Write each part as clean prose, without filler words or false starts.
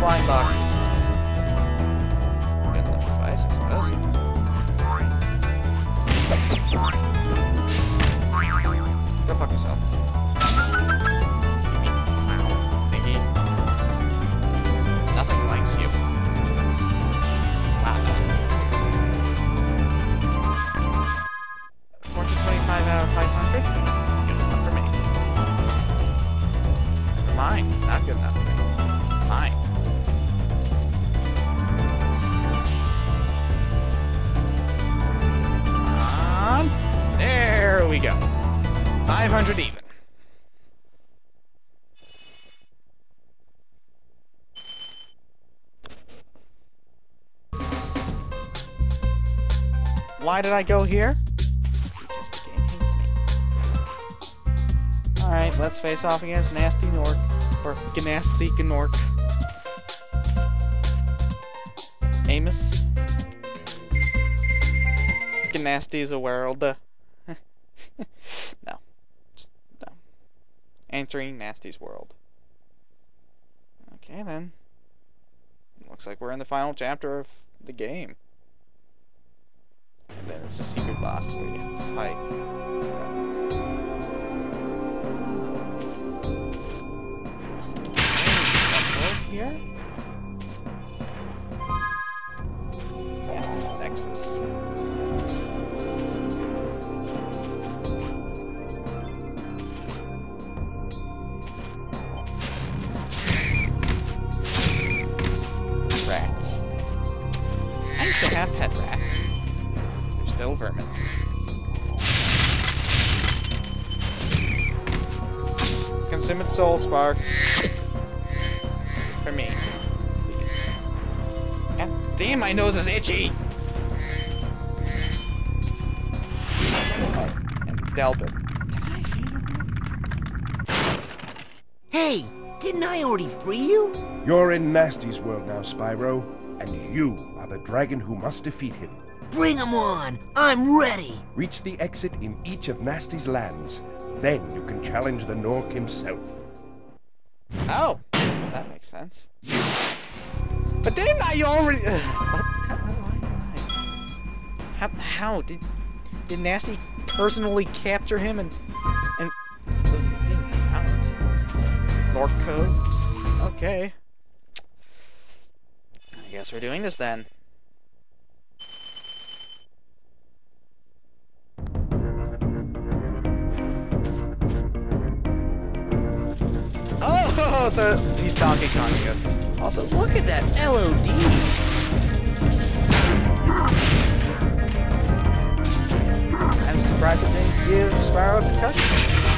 flying boxes. Good enough device, I suppose. Go fuck yourself. Wow, thingy. Nothing likes you. Wow, nothing likes you. 425 out of 500? Good enough for me. Mine, not good enough for me. Mine. There we go. 500 even. Why did I go here? Because the game hates me. Alright, let's face off against Nasty Nork. Or Gnasty Gnork. Amos. Gnasty is a world. No. Just, no. Entering Nasty's world. Okay then. Looks like we're in the final chapter of the game. And then it's a secret boss where you have to fight. Here? Nasty's Nexus. Rats. I used to have pet rats. They're still vermin. Consume its soul, Sparks. For me. Please. God damn, my nose is itchy! And Delbert. Did I feed him? Hey, didn't I already free you? You're in Nasty's world now, Spyro, and you are the dragon who must defeat him. Bring him on! I'm ready! Reach the exit in each of Nasty's lands. Then you can challenge the Nork himself. Oh! That makes sense. But didn't I already... what? How? Did Nasty personally capture him and it didn't count? Nork code? Okay. I guess we're doing this then. Oh, so he's Donkey Kong good. Also, look at that LOD. I'm surprised it didn't give Spyro a concussion.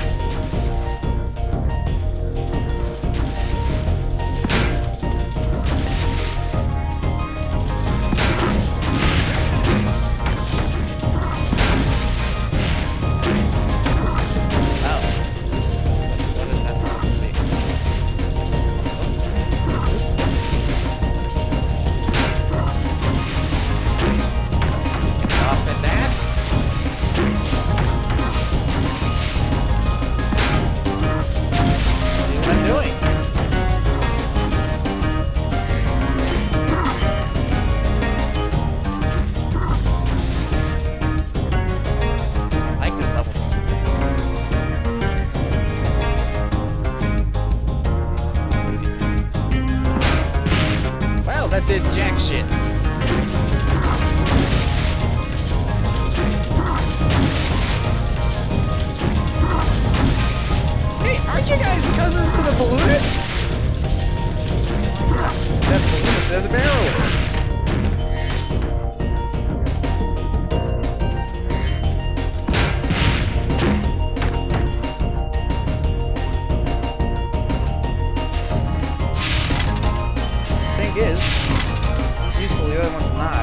Did jack shit. Hey, aren't you guys cousins to the balloonists? They're the balloonists, they're the barrelists. Thing is, useful, the other one's not.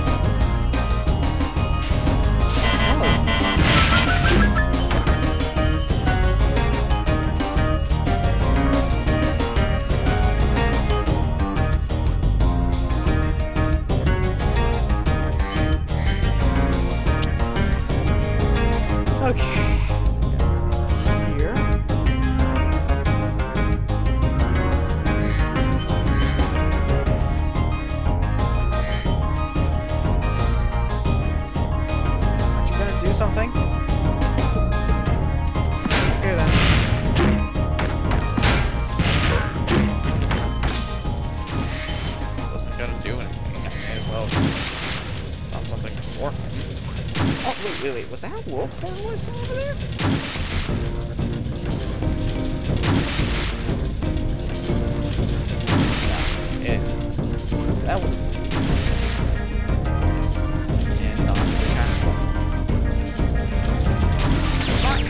Okay. Here. for him. Oh, wait. Was that a world portal I saw over there? No, it isn't. That would... And no, it's kind of fun. Fuck!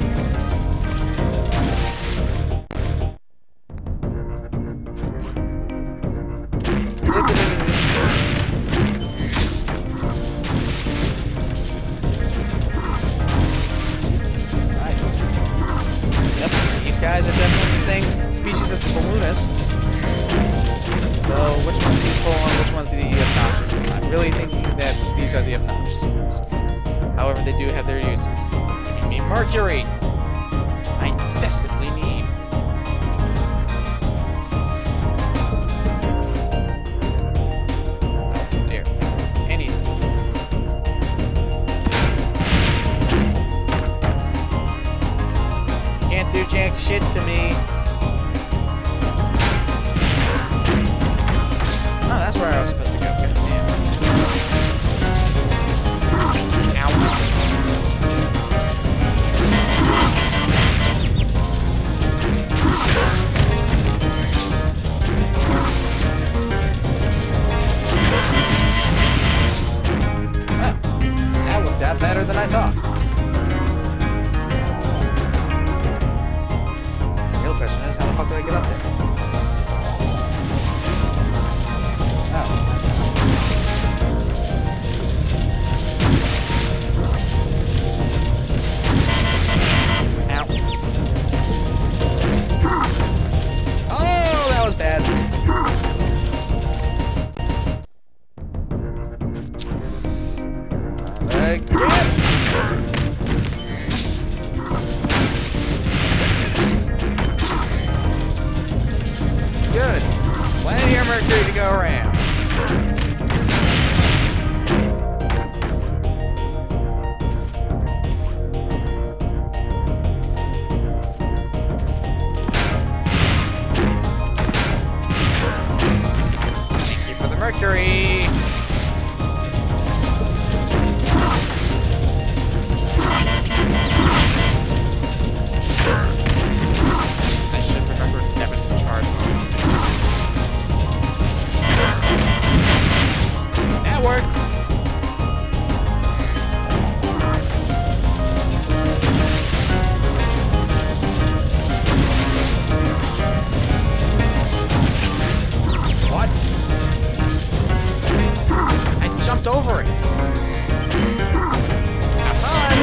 Guys are definitely the same species as the balloonists. So which one's peaceful and which one's the obnoxious one? I'm really thinking that these are the obnoxious ones. However, they do have their uses. Give me Mercury! I desperately need. Oh, there. Anything. Can't do jack shit to me. Oh, that's where I was supposed to go. God damn. Ow. Well, that was that better than I thought. Question is, how the fuck do I get up there? Oh, that's how. Ow. Oh, that was bad. Again. Good. Plenty of Mercury to go around. Thank you for the Mercury. I should remember Devin to charge. That worked. What? I jumped over it. Have fun.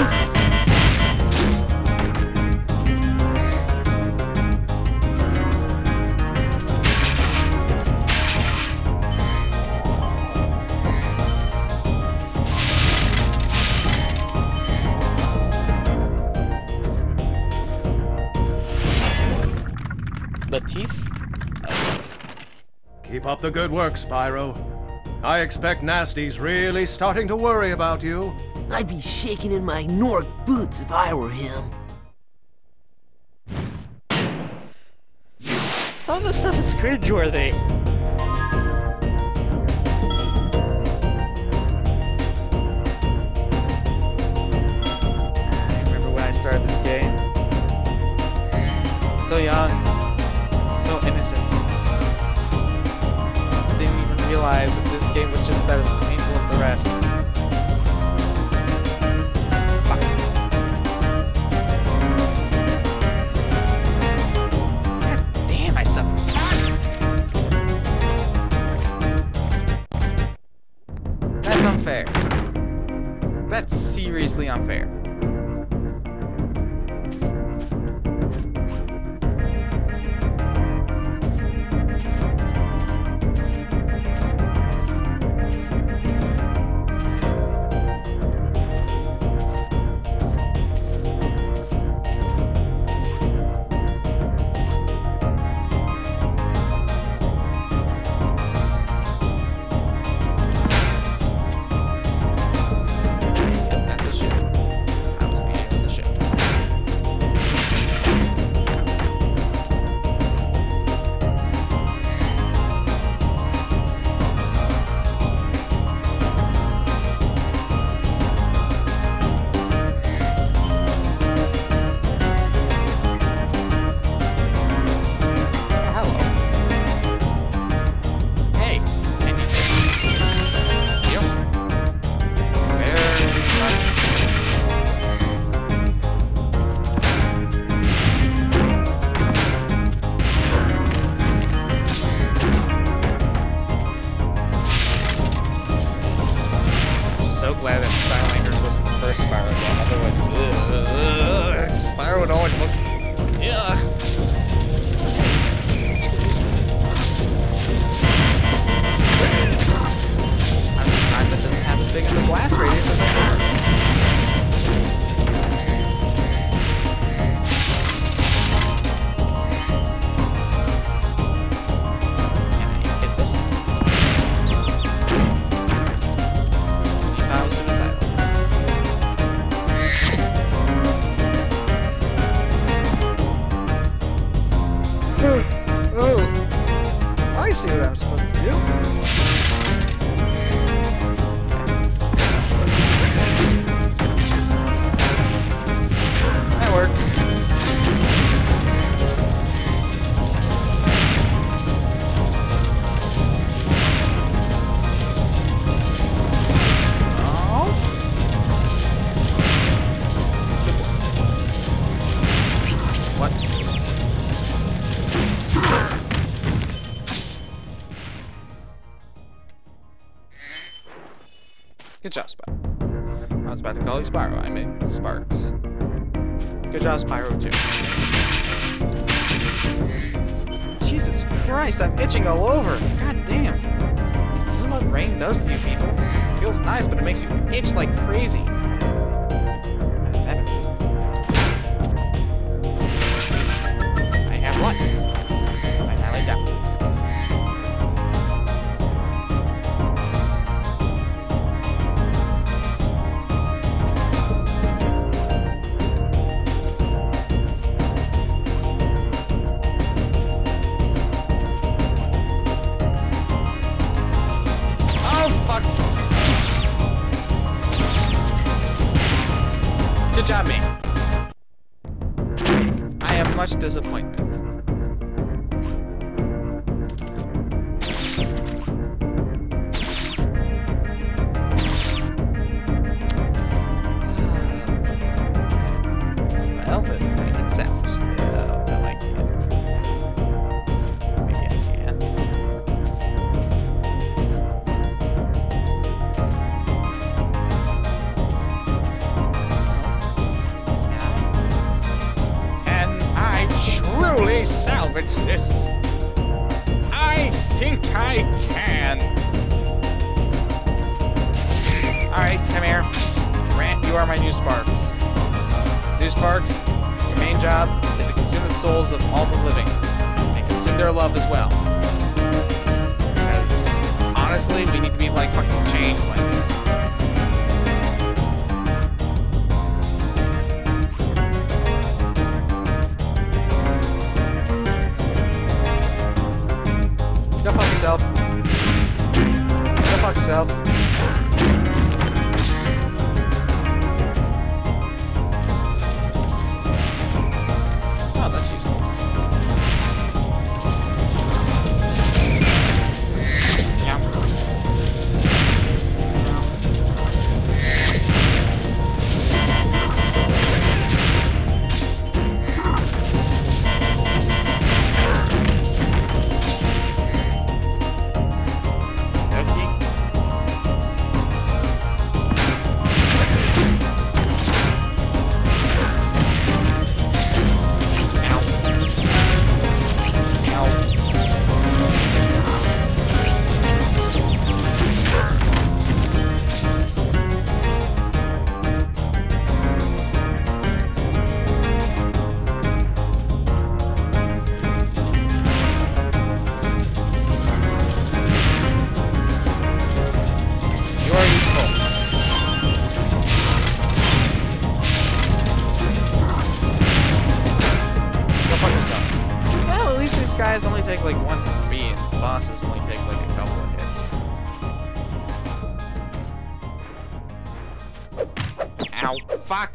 Latif? Keep up the good work, Spyro. I expect Nasty's really starting to worry about you. I'd be shaking in my Nork boots if I were him. Some of this stuff is cringeworthy. I remember when I started this game. So young. So innocent. Didn't even realize that this game was just about as painful as the rest. Fuck. God damn, I suck. That's unfair. That's seriously unfair. supposed to do. That works. Good job, Spyro. I was about to call you Spyro. I mean, Sparks. Good job, Spyro, too. Jesus Christ, I'm itching all over. God damn. This is what rain does to you people. It feels nice, but it makes you itch like crazy. That interesting. I have lice. I highly doubt it. Good job, me. I have much disappointment. Well, but I can salvage. No, I can't. Maybe I can. Salvage this. I think I can. Alright, come here. Grant, you are my new Sparks. New Sparks, your main job is to consume the souls of all the living. And consume their love as well. Because, honestly, we need to be like fucking changelings. Go fuck yourself. Go fuck yourself. Oh, that's useful. Yum. Guys only take like 1 beat, and bosses only take like a couple of hits. Ow, fuck!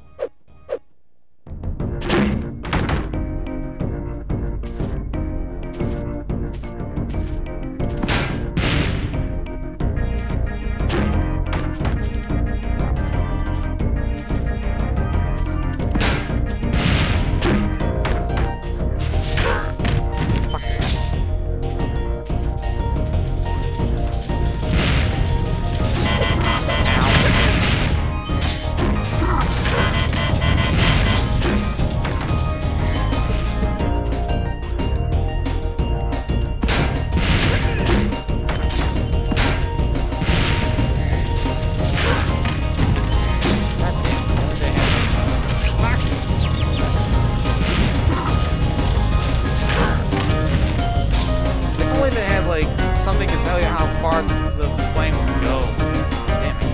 Something to tell you how far the flame can go. Damn, I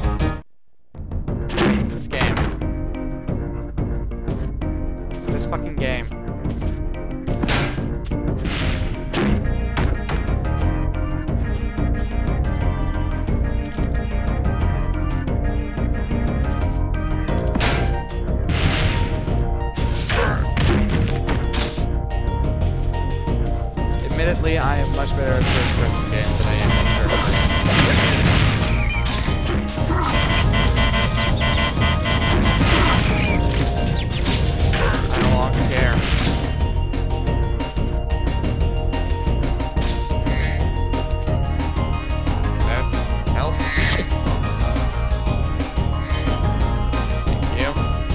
can't. Fuck! This game. This fucking game. Admittedly, I am much better at first-person games than I am at third-person. I no longer care. Help. Thank you.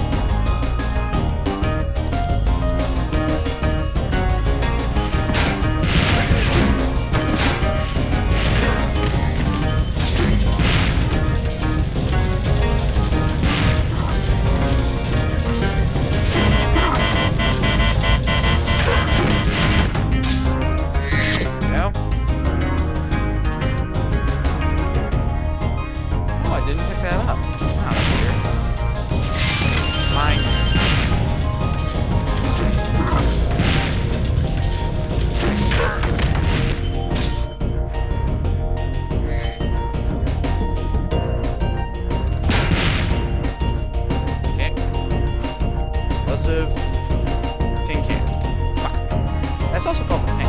Tin can. Fuck. That's also called a tank.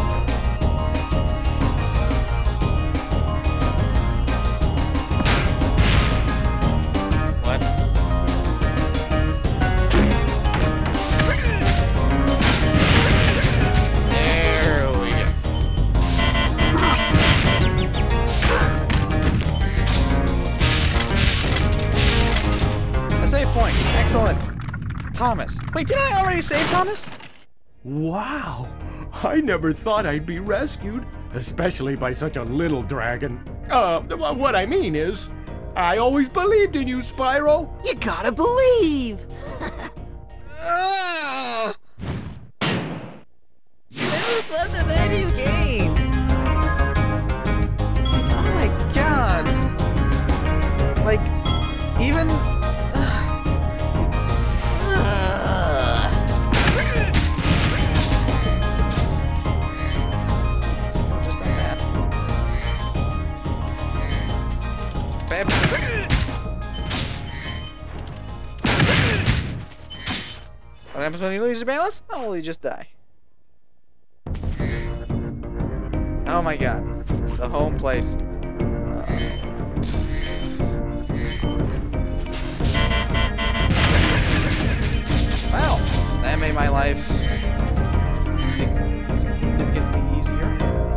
What? There we go. A save point. Excellent. Thomas. Wait, did I already save Thomas? Wow! I never thought I'd be rescued, especially by such a little dragon. What I mean is, I always believed in you, Spyro. You gotta believe! This is such an 80s game! Oh my god. Like, even... Just like that. Bam. What happens when you lose your balance? Oh, well, you just die. Oh my god. The home place. Wow. That made my life significantly easier.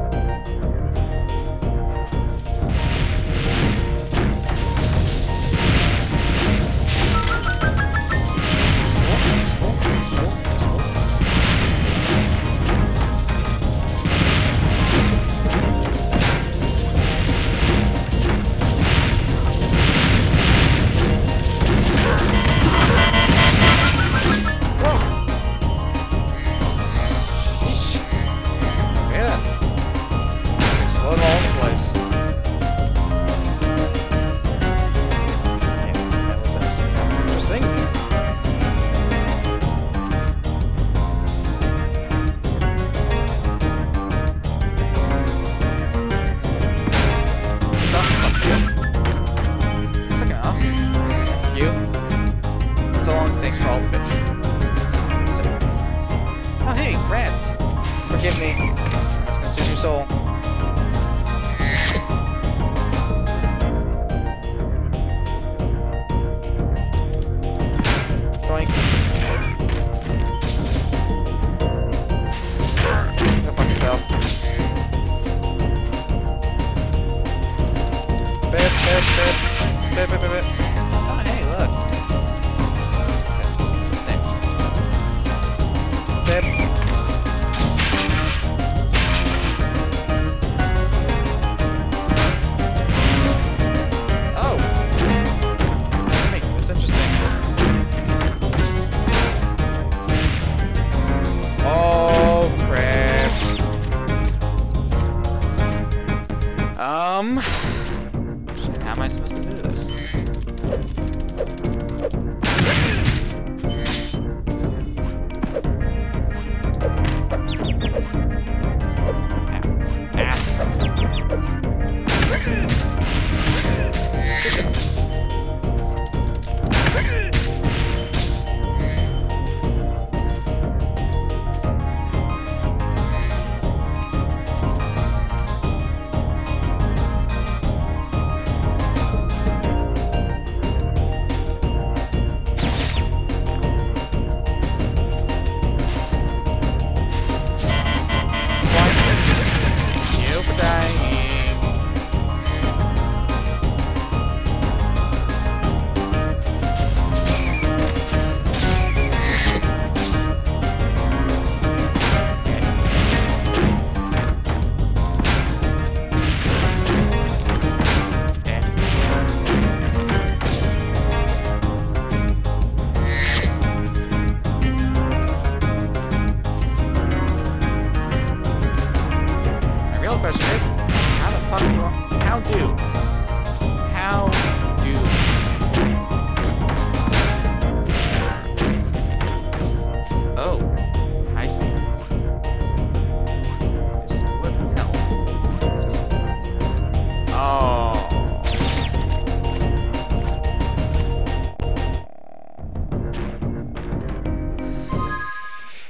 Forgive me. That's consume your soul. Doink. Go fuck yourself. Bip, bip, bip. Bip, bip, bip, bip. Oh, hey, look. Bip.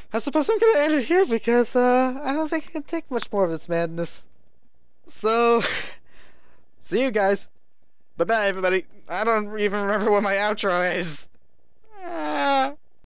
I suppose I'm gonna end it here because I don't think I can take much more of this madness. So, see you guys. Bye bye, everybody. I don't even remember what my outro is. Ah.